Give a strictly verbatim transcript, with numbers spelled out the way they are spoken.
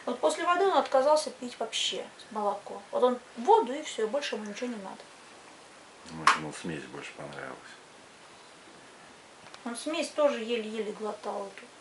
Вот после воды он отказался пить вообще молоко. Вот он воду и все, больше ему ничего не надо. Может, ему смесь больше понравилась. Он смесь тоже еле-еле глотал эту.